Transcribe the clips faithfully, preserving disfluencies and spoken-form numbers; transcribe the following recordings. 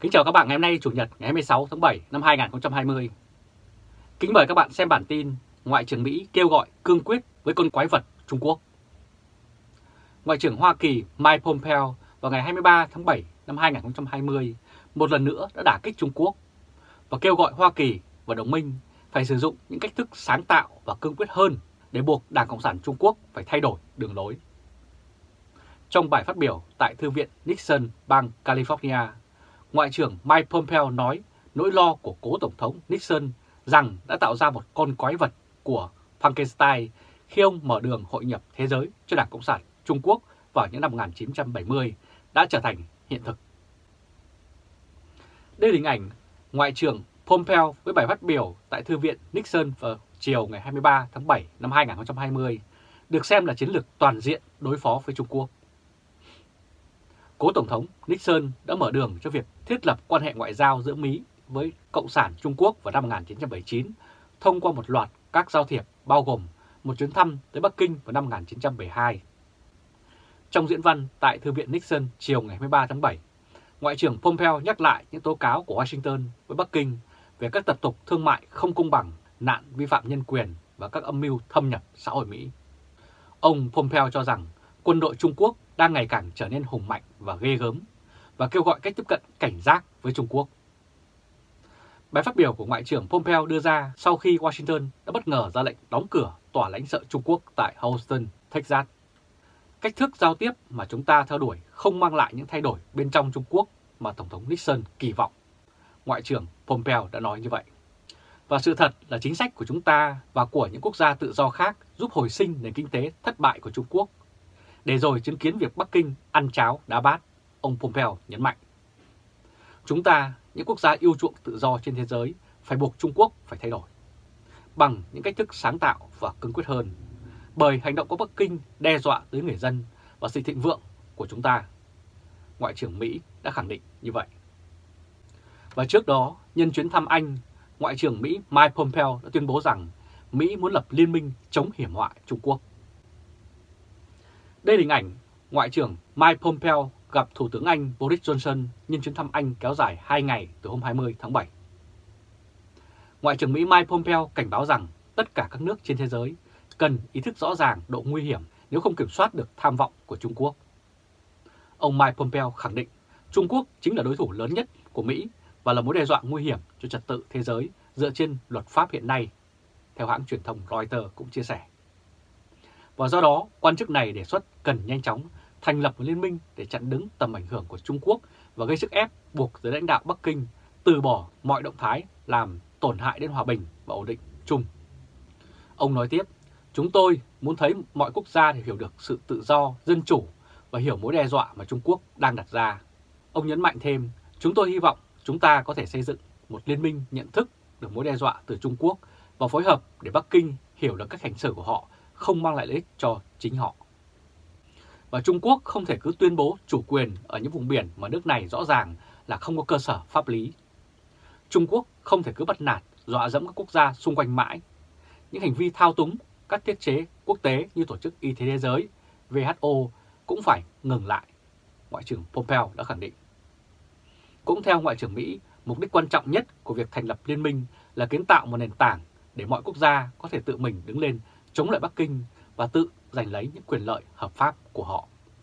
Kính chào các bạn ngày hôm nay Chủ nhật ngày hai mươi sáu tháng bảy năm hai nghìn không trăm hai mươi. Kính mời các bạn xem bản tin Ngoại trưởng Mỹ kêu gọi cương quyết với con quái vật Trung Quốc. Ngoại trưởng Hoa Kỳ Mike Pompeo vào ngày hai mươi ba tháng bảy năm hai nghìn không trăm hai mươi một lần nữa đã đả kích Trung Quốc và kêu gọi Hoa Kỳ và đồng minh phải sử dụng những cách thức sáng tạo và cương quyết hơn để buộc Đảng Cộng sản Trung Quốc phải thay đổi đường lối. Trong bài phát biểu tại Thư viện Nixon, bang California, Ngoại trưởng Mike Pompeo nói nỗi lo của cố Tổng thống Nixon rằng đã tạo ra một con quái vật của Frankenstein khi ông mở đường hội nhập thế giới cho Đảng Cộng sản Trung Quốc vào những năm một nghìn chín trăm bảy mươi đã trở thành hiện thực. Đây là hình ảnh Ngoại trưởng Pompeo với bài phát biểu tại Thư viện Nixon vào chiều ngày hai mươi ba tháng bảy năm hai nghìn không trăm hai mươi, được xem là chiến lược toàn diện đối phó với Trung Quốc. Cố Tổng thống Nixon đã mở đường cho việc thiết lập quan hệ ngoại giao giữa Mỹ với Cộng sản Trung Quốc vào năm một nghìn chín trăm bảy mươi chín thông qua một loạt các giao thiệp bao gồm một chuyến thăm tới Bắc Kinh vào năm một nghìn chín trăm bảy mươi hai. Trong diễn văn tại Thư viện Nixon chiều ngày hai mươi ba tháng bảy, Ngoại trưởng Pompeo nhắc lại những tố cáo của Washington với Bắc Kinh về các tập tục thương mại không công bằng, nạn vi phạm nhân quyền và các âm mưu thâm nhập xã hội Mỹ. Ông Pompeo cho rằng quân đội Trung Quốc đang ngày càng trở nên hùng mạnh và ghê gớm và kêu gọi cách tiếp cận cảnh giác với Trung Quốc. Bài phát biểu của Ngoại trưởng Pompeo đưa ra sau khi Washington đã bất ngờ ra lệnh đóng cửa tòa lãnh sự Trung Quốc tại Houston, Texas. Cách thức giao tiếp mà chúng ta theo đuổi không mang lại những thay đổi bên trong Trung Quốc mà Tổng thống Nixon kỳ vọng. Ngoại trưởng Pompeo đã nói như vậy. Và sự thật là chính sách của chúng ta và của những quốc gia tự do khác giúp hồi sinh nền kinh tế thất bại của Trung Quốc, để rồi chứng kiến việc Bắc Kinh ăn cháo đá bát, ông Pompeo nhấn mạnh. Chúng ta, những quốc gia yêu chuộng tự do trên thế giới, phải buộc Trung Quốc phải thay đổi bằng những cách thức sáng tạo và cương quyết hơn, bởi hành động của Bắc Kinh đe dọa tới người dân và sự thịnh vượng của chúng ta. Ngoại trưởng Mỹ đã khẳng định như vậy. Và trước đó, nhân chuyến thăm Anh, Ngoại trưởng Mỹ Mike Pompeo đã tuyên bố rằng Mỹ muốn lập liên minh chống hiểm họa Trung Quốc. Đây là hình ảnh Ngoại trưởng Mike Pompeo gặp Thủ tướng Anh Boris Johnson nhân chuyến thăm Anh kéo dài hai ngày từ hôm hai mươi tháng bảy. Ngoại trưởng Mỹ Mike Pompeo cảnh báo rằng tất cả các nước trên thế giới cần ý thức rõ ràng độ nguy hiểm nếu không kiểm soát được tham vọng của Trung Quốc. Ông Mike Pompeo khẳng định Trung Quốc chính là đối thủ lớn nhất của Mỹ và là mối đe dọa nguy hiểm cho trật tự thế giới dựa trên luật pháp hiện nay, theo hãng truyền thông Reuters cũng chia sẻ. Và do đó, quan chức này đề xuất cần nhanh chóng thành lập một liên minh để chặn đứng tầm ảnh hưởng của Trung Quốc và gây sức ép buộc giới lãnh đạo Bắc Kinh từ bỏ mọi động thái làm tổn hại đến hòa bình và ổn định chung. Ông nói tiếp, chúng tôi muốn thấy mọi quốc gia để hiểu được sự tự do, dân chủ và hiểu mối đe dọa mà Trung Quốc đang đặt ra. Ông nhấn mạnh thêm, chúng tôi hy vọng chúng ta có thể xây dựng một liên minh nhận thức được mối đe dọa từ Trung Quốc và phối hợp để Bắc Kinh hiểu được cách hành xử của họ không mang lại lợi ích cho chính họ. Và Trung Quốc không thể cứ tuyên bố chủ quyền ở những vùng biển mà nước này rõ ràng là không có cơ sở pháp lý. Trung Quốc không thể cứ bắt nạt, dọa dẫm các quốc gia xung quanh mãi. Những hành vi thao túng các thiết chế quốc tế như Tổ chức Y tế Thế giới, W H O cũng phải ngừng lại, Ngoại trưởng Pompeo đã khẳng định. Cũng theo Ngoại trưởng Mỹ, mục đích quan trọng nhất của việc thành lập liên minh là kiến tạo một nền tảng để mọi quốc gia có thể tự mình đứng lên chống lại Bắc Kinh và tự giành lấy những quyền lợi hợp pháp của họ.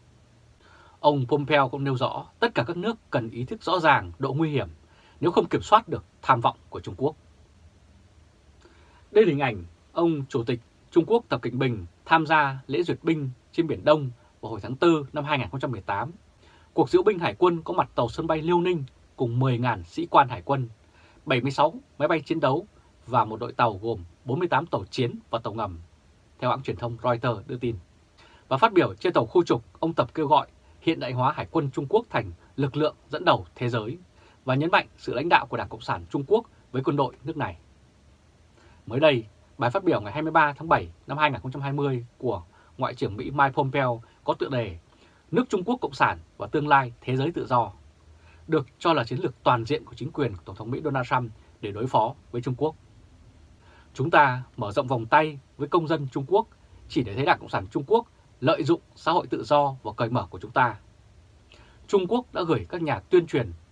Ông Pompeo cũng nêu rõ tất cả các nước cần ý thức rõ ràng độ nguy hiểm nếu không kiểm soát được tham vọng của Trung Quốc. Đây là hình ảnh ông Chủ tịch Trung Quốc Tập Cận Bình tham gia lễ duyệt binh trên Biển Đông vào hồi tháng tư năm hai nghìn không trăm mười tám. Cuộc diễu binh hải quân có mặt tàu sân bay Liêu Ninh cùng mười nghìn sĩ quan hải quân, bảy mươi sáu máy bay chiến đấu và một đội tàu gồm bốn mươi tám tàu chiến và tàu ngầm, theo hãng truyền thông Reuters đưa tin. Và phát biểu trên tàu khu trục, ông Tập kêu gọi hiện đại hóa hải quân Trung Quốc thành lực lượng dẫn đầu thế giới và nhấn mạnh sự lãnh đạo của Đảng Cộng sản Trung Quốc với quân đội nước này. Mới đây, bài phát biểu ngày hai mươi ba tháng bảy năm hai nghìn không trăm hai mươi của Ngoại trưởng Mỹ Mike Pompeo có tựa đề Nước Trung Quốc Cộng sản và tương lai thế giới tự do, được cho là chiến lược toàn diện của chính quyền của Tổng thống Mỹ Donald Trump để đối phó với Trung Quốc. Chúng ta mở rộng vòng tay với công dân Trung Quốc chỉ để thấy Đảng Cộng sản Trung Quốc lợi dụng xã hội tự do và cởi mở của chúng ta. Trung Quốc đã gửi các nhà tuyên truyền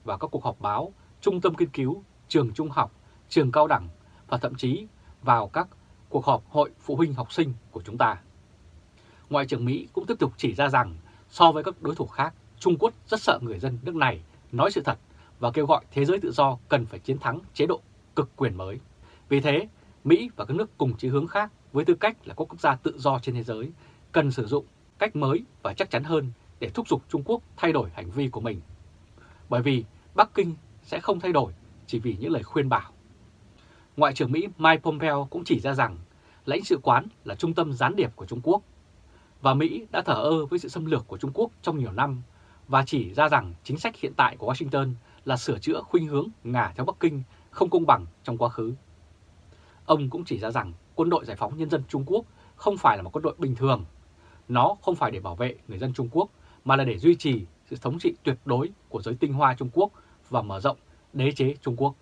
vào các cuộc họp báo, trung tâm nghiên cứu, trường trung học, trường cao đẳng và thậm chí vào các cuộc họp hội phụ huynh học sinh của chúng ta. Ngoại trưởng Mỹ cũng tiếp tục chỉ ra rằng so với các đối thủ khác, Trung Quốc rất sợ người dân nước này nói sự thật và kêu gọi thế giới tự do cần phải chiến thắng chế độ cực quyền mới. Vì thế, Mỹ và các nước cùng chí hướng khác với tư cách là các quốc gia tự do trên thế giới cần sử dụng cách mới và chắc chắn hơn để thúc giục Trung Quốc thay đổi hành vi của mình. Bởi vì Bắc Kinh sẽ không thay đổi chỉ vì những lời khuyên bảo. Ngoại trưởng Mỹ Mike Pompeo cũng chỉ ra rằng lãnh sự quán là trung tâm gián điệp của Trung Quốc và Mỹ đã thờ ơ với sự xâm lược của Trung Quốc trong nhiều năm và chỉ ra rằng chính sách hiện tại của Washington là sửa chữa khuynh hướng ngả theo Bắc Kinh không công bằng trong quá khứ. Ông cũng chỉ ra rằng quân đội giải phóng nhân dân Trung Quốc không phải là một quân đội bình thường. Nó không phải để bảo vệ người dân Trung Quốc mà là để duy trì sự thống trị tuyệt đối của giới tinh hoa Trung Quốc và mở rộng đế chế Trung Quốc.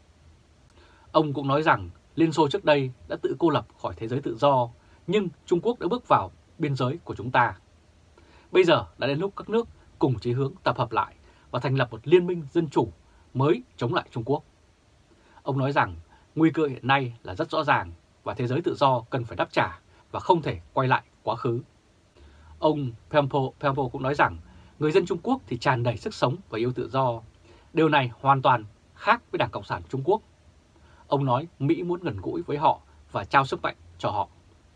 Ông cũng nói rằng Liên Xô trước đây đã tự cô lập khỏi thế giới tự do, nhưng Trung Quốc đã bước vào biên giới của chúng ta. Bây giờ đã đến lúc các nước cùng chí hướng tập hợp lại và thành lập một liên minh dân chủ mới chống lại Trung Quốc. Ông nói rằng nguy cơ hiện nay là rất rõ ràng và thế giới tự do cần phải đáp trả và không thể quay lại quá khứ. Ông Pompeo, Pompeo cũng nói rằng người dân Trung Quốc thì tràn đầy sức sống và yêu tự do. Điều này hoàn toàn khác với Đảng Cộng sản Trung Quốc. Ông nói Mỹ muốn gần gũi với họ và trao sức mạnh cho họ.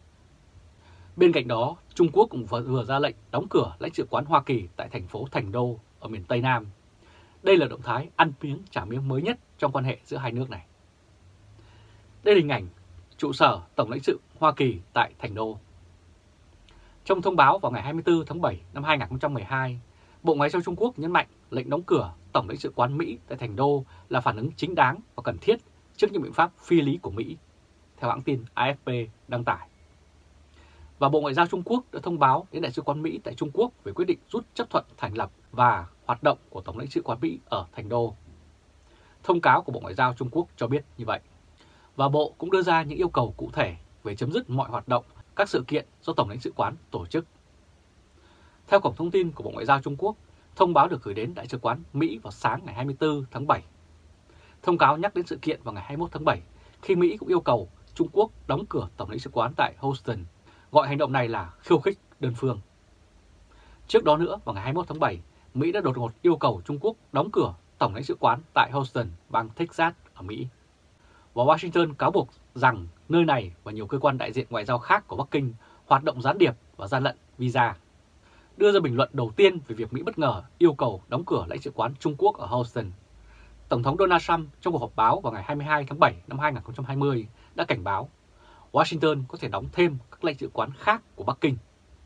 Bên cạnh đó, Trung Quốc cũng vừa ra lệnh đóng cửa lãnh sự quán Hoa Kỳ tại thành phố Thành Đô ở miền Tây Nam. Đây là động thái ăn miếng trả miếng mới nhất trong quan hệ giữa hai nước này. Đây là hình ảnh trụ sở Tổng lãnh sự Hoa Kỳ tại Thành Đô. Trong thông báo vào ngày hai mươi tư tháng bảy năm hai nghìn không trăm mười hai, Bộ Ngoại giao Trung Quốc nhấn mạnh lệnh đóng cửa Tổng lãnh sự quán Mỹ tại Thành Đô là phản ứng chính đáng và cần thiết trước những biện pháp phi lý của Mỹ, theo hãng tin A F P đăng tải. Và Bộ Ngoại giao Trung Quốc đã thông báo đến Đại sứ quán Mỹ tại Trung Quốc về quyết định rút chấp thuận thành lập và hoạt động của Tổng lãnh sự quán Mỹ ở Thành Đô. Thông cáo của Bộ Ngoại giao Trung Quốc cho biết như vậy. Và Bộ cũng đưa ra những yêu cầu cụ thể về chấm dứt mọi hoạt động, các sự kiện do Tổng lãnh sự quán tổ chức. Theo cổng thông tin của Bộ Ngoại giao Trung Quốc, thông báo được gửi đến Đại sứ quán Mỹ vào sáng ngày hai mươi tư tháng bảy. Thông cáo nhắc đến sự kiện vào ngày hai mươi mốt tháng bảy khi Mỹ cũng yêu cầu Trung Quốc đóng cửa Tổng lãnh sự quán tại Houston, gọi hành động này là khiêu khích đơn phương. Trước đó nữa, vào ngày hai mươi mốt tháng bảy, Mỹ đã đột ngột yêu cầu Trung Quốc đóng cửa Tổng lãnh sự quán tại Houston, bang Texas ở Mỹ. Và Washington cáo buộc rằng nơi này và nhiều cơ quan đại diện ngoại giao khác của Bắc Kinh hoạt động gián điệp và gian lận visa. Đưa ra bình luận đầu tiên về việc Mỹ bất ngờ yêu cầu đóng cửa lãnh sự quán Trung Quốc ở Houston, Tổng thống Donald Trump trong cuộc họp báo vào ngày hai mươi hai tháng bảy năm hai nghìn không trăm hai mươi đã cảnh báo Washington có thể đóng thêm các lãnh sự quán khác của Bắc Kinh.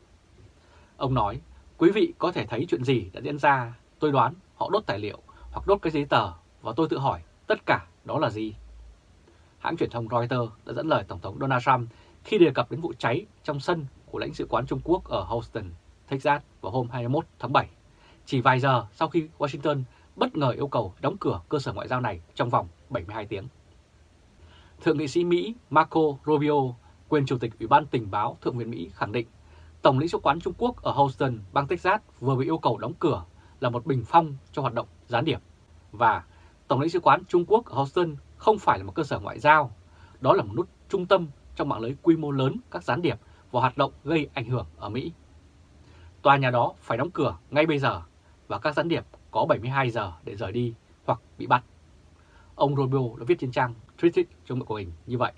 Ông nói, quý vị có thể thấy chuyện gì đã diễn ra, tôi đoán họ đốt tài liệu hoặc đốt cái giấy tờ và tôi tự hỏi tất cả đó là gì. Hãng truyền thông Reuters đã dẫn lời Tổng thống Donald Trump khi đề cập đến vụ cháy trong sân của lãnh sự quán Trung Quốc ở Houston, Texas vào hôm hai mươi mốt tháng bảy, chỉ vài giờ sau khi Washington bất ngờ yêu cầu đóng cửa cơ sở ngoại giao này trong vòng bảy mươi hai tiếng. Thượng nghị sĩ Mỹ Marco Rubio, quyền Chủ tịch Ủy ban Tình báo Thượng viện Mỹ khẳng định Tổng lãnh sự quán Trung Quốc ở Houston, bang Texas vừa bị yêu cầu đóng cửa là một bình phong cho hoạt động gián điệp. Và Tổng lãnh sự quán Trung Quốc ở Houston không phải là một cơ sở ngoại giao, đó là một nút trung tâm trong mạng lưới quy mô lớn các gián điệp và hoạt động gây ảnh hưởng ở Mỹ. Tòa nhà đó phải đóng cửa ngay bây giờ và các gián điệp có bảy mươi hai giờ để rời đi hoặc bị bắt. Ông Rubio đã viết trên trang Twitter trong của mình như vậy.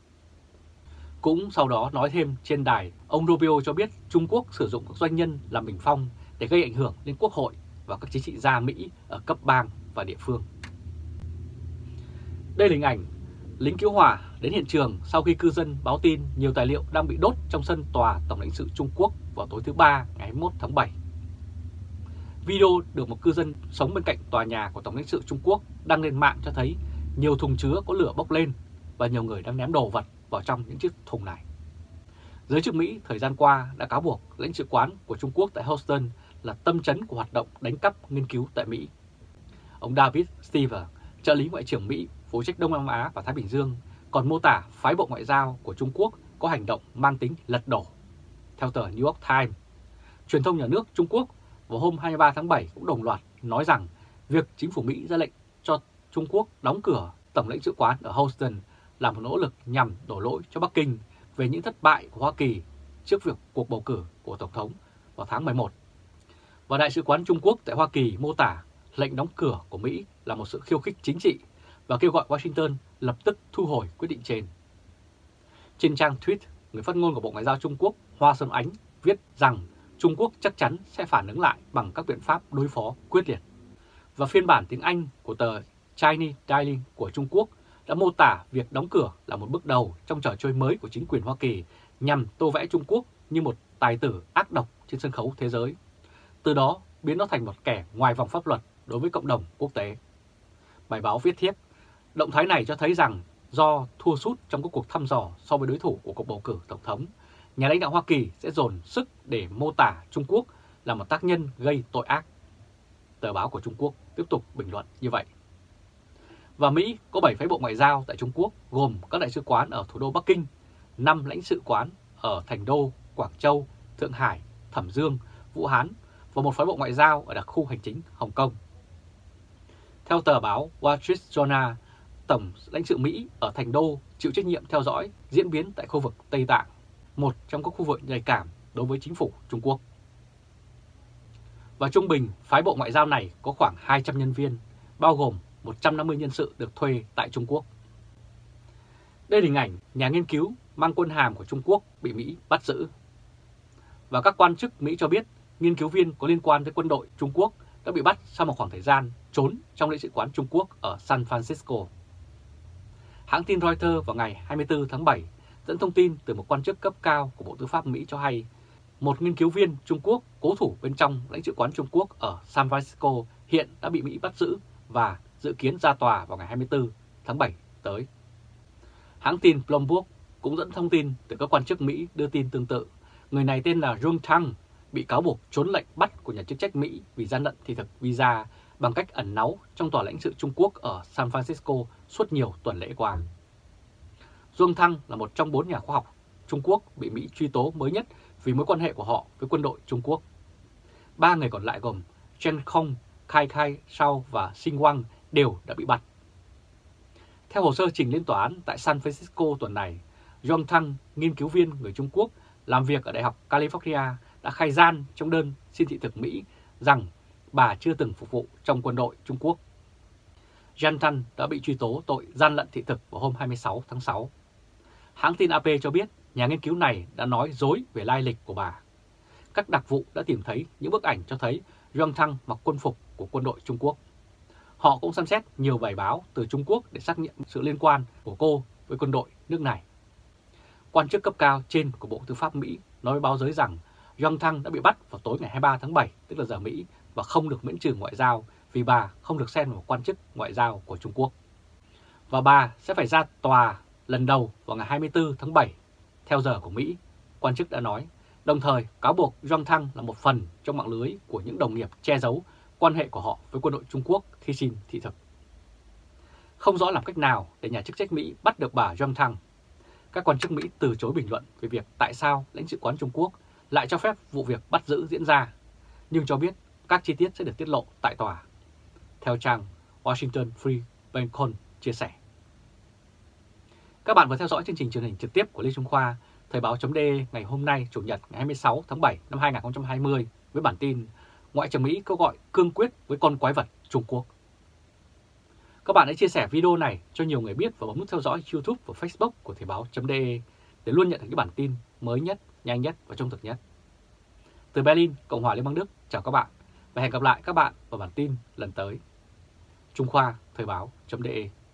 Cũng sau đó nói thêm trên đài, ông Rubio cho biết Trung Quốc sử dụng các doanh nhân làm bình phong để gây ảnh hưởng lên Quốc hội và các chính trị gia Mỹ ở cấp bang và địa phương. Đây là hình ảnh lính cứu hỏa đến hiện trường sau khi cư dân báo tin nhiều tài liệu đang bị đốt trong sân tòa Tổng lãnh sự Trung Quốc vào tối thứ Ba ngày hai mươi mốt tháng bảy. Video được một cư dân sống bên cạnh tòa nhà của Tổng lãnh sự Trung Quốc đăng lên mạng cho thấy nhiều thùng chứa có lửa bốc lên và nhiều người đang ném đồ vật vào trong những chiếc thùng này. Giới chức Mỹ thời gian qua đã cáo buộc lãnh sự quán của Trung Quốc tại Houston là tâm chấn của hoạt động đánh cắp nghiên cứu tại Mỹ. Ông David Stever, trợ lý Ngoại trưởng Mỹ phụ trách Đông Nam Á và Thái Bình Dương, còn mô tả phái bộ ngoại giao của Trung Quốc có hành động mang tính lật đổ. Theo tờ New York Times, truyền thông nhà nước Trung Quốc vào hôm hai mươi ba tháng bảy cũng đồng loạt nói rằng Việc chính phủ Mỹ ra lệnh cho Trung Quốc đóng cửa Tổng lãnh sự quán ở Houston là một nỗ lực nhằm đổ lỗi cho Bắc Kinh về những thất bại của Hoa Kỳ trước việc cuộc bầu cử của Tổng thống vào tháng mười một. Và Đại sứ quán Trung Quốc tại Hoa Kỳ mô tả lệnh đóng cửa của Mỹ là một sự khiêu khích chính trị và kêu gọi Washington lập tức thu hồi quyết định trên. Trên trang tweet, người phát ngôn của Bộ Ngoại giao Trung Quốc Hoa Xuân Ánh viết rằng Trung Quốc chắc chắn sẽ phản ứng lại bằng các biện pháp đối phó quyết liệt. Và phiên bản tiếng Anh của tờ Chinese Daily của Trung Quốc đã mô tả việc đóng cửa là một bước đầu trong trò chơi mới của chính quyền Hoa Kỳ nhằm tô vẽ Trung Quốc như một tài tử ác độc trên sân khấu thế giới, từ đó biến nó thành một kẻ ngoài vòng pháp luật đối với cộng đồng quốc tế. Bài báo viết tiếp, động thái này cho thấy rằng do thua sút trong các cuộc thăm dò so với đối thủ của cuộc bầu cử Tổng thống, nhà lãnh đạo Hoa Kỳ sẽ dồn sức để mô tả Trung Quốc là một tác nhân gây tội ác. Tờ báo của Trung Quốc tiếp tục bình luận như vậy. Và Mỹ có bảy phái bộ ngoại giao tại Trung Quốc gồm các đại sứ quán ở thủ đô Bắc Kinh, năm lãnh sự quán ở Thành Đô, Quảng Châu, Thượng Hải, Thẩm Dương, Vũ Hán và một phái bộ ngoại giao ở đặc khu hành chính Hồng Kông. Theo tờ báo Wall Street Journal, Tổng lãnh sự Mỹ ở Thành Đô chịu trách nhiệm theo dõi diễn biến tại khu vực Tây Tạng, một trong các khu vực nhạy cảm đối với chính phủ Trung Quốc. Và trung bình, phái bộ ngoại giao này có khoảng hai trăm nhân viên, bao gồm một trăm năm mươi nhân sự được thuê tại Trung Quốc. Đây là hình ảnh nhà nghiên cứu mang quân hàm của Trung Quốc bị Mỹ bắt giữ. Và các quan chức Mỹ cho biết nghiên cứu viên có liên quan tới quân đội Trung Quốc đã bị bắt sau một khoảng thời gian trốn trong lãnh sự quán Trung Quốc ở San Francisco. Hãng tin Reuters vào ngày hai mươi tư tháng bảy dẫn thông tin từ một quan chức cấp cao của Bộ Tư pháp Mỹ cho hay một nghiên cứu viên Trung Quốc cố thủ bên trong lãnh sự quán Trung Quốc ở San Francisco hiện đã bị Mỹ bắt giữ và dự kiến ra tòa vào ngày hai mươi tư tháng bảy tới. Hãng tin Bloomberg cũng dẫn thông tin từ các quan chức Mỹ đưa tin tương tự. Người này tên là Jung Thang bị cáo buộc trốn lệnh bắt của nhà chức trách Mỹ vì gian lận thị thực visa bằng cách ẩn náu trong tòa lãnh sự Trung Quốc ở San Francisco suốt nhiều tuần lễ qua. Jung Thang là một trong bốn nhà khoa học Trung Quốc bị Mỹ truy tố mới nhất vì mối quan hệ của họ với quân đội Trung Quốc. Ba người còn lại gồm Chen Khong, Kai Kai Shao và Xin Wang đều đã bị bắt. Theo hồ sơ trình lên tòa án tại San Francisco tuần này, Jung Thang, nghiên cứu viên người Trung Quốc làm việc ở Đại học California, đã khai gian trong đơn xin thị thực Mỹ rằng bà chưa từng phục vụ trong quân đội Trung Quốc. Jung Thang đã bị truy tố tội gian lận thị thực vào hôm hai mươi sáu tháng sáu. Hãng tin a pê cho biết nhà nghiên cứu này đã nói dối về lai lịch của bà. Các đặc vụ đã tìm thấy những bức ảnh cho thấy Jung Thang mặc quân phục của quân đội Trung Quốc. Họ cũng xem xét nhiều bài báo từ Trung Quốc để xác nhận sự liên quan của cô với quân đội nước này. Quan chức cấp cao trên của Bộ Tư pháp Mỹ nói với báo giới rằng Jung Thang đã bị bắt vào tối ngày hai mươi ba tháng bảy, tức là giờ Mỹ, và không được miễn trừ ngoại giao vì bà không được xem là một quan chức ngoại giao của Trung Quốc. Và bà sẽ phải ra tòa lần đầu vào ngày hai mươi tư tháng bảy, theo giờ của Mỹ, quan chức đã nói, đồng thời cáo buộc Jung Thang là một phần trong mạng lưới của những đồng nghiệp che giấu quan hệ của họ với quân đội Trung Quốc khi xin thị thực. Không rõ làm cách nào để nhà chức trách Mỹ bắt được bà Jung Thang. Các quan chức Mỹ từ chối bình luận về việc tại sao lãnh sự quán Trung Quốc lại cho phép vụ việc bắt giữ diễn ra, nhưng cho biết các chi tiết sẽ được tiết lộ tại tòa. Theo trang Washington Free Beacon chia sẻ. Các bạn vừa theo dõi chương trình truyền hình trực tiếp của Lê Trung Khoa, Thời báo.de ngày hôm nay, Chủ nhật ngày hai mươi sáu tháng bảy năm hai nghìn không trăm hai mươi, với bản tin Ngoại trưởng Mỹ kêu gọi cương quyết với con quái vật Trung Quốc. Các bạn hãy chia sẻ video này cho nhiều người biết và bấm nút theo dõi YouTube và Facebook của Thời báo.de để luôn nhận được những bản tin mới nhất, nhanh nhất và trung thực nhất. Từ Berlin, Cộng hòa Liên bang Đức, chào các bạn và hẹn gặp lại các bạn vào bản tin lần tới. Trung Khoa, Thời báo.de